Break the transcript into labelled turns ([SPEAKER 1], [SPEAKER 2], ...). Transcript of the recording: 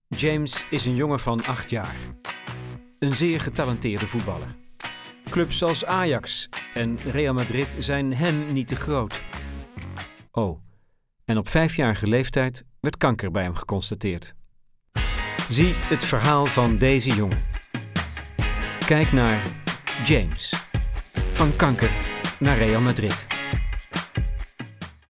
[SPEAKER 1] James is een jongen van 8 jaar. Een zeer getalenteerde voetballer. Clubs als Ajax en Real Madrid zijn hem niet te groot. Oh, en op 5-jarige leeftijd werd kanker bij hem geconstateerd. Zie het verhaal van deze jongen. Kijk naar James. Van kanker naar Real Madrid.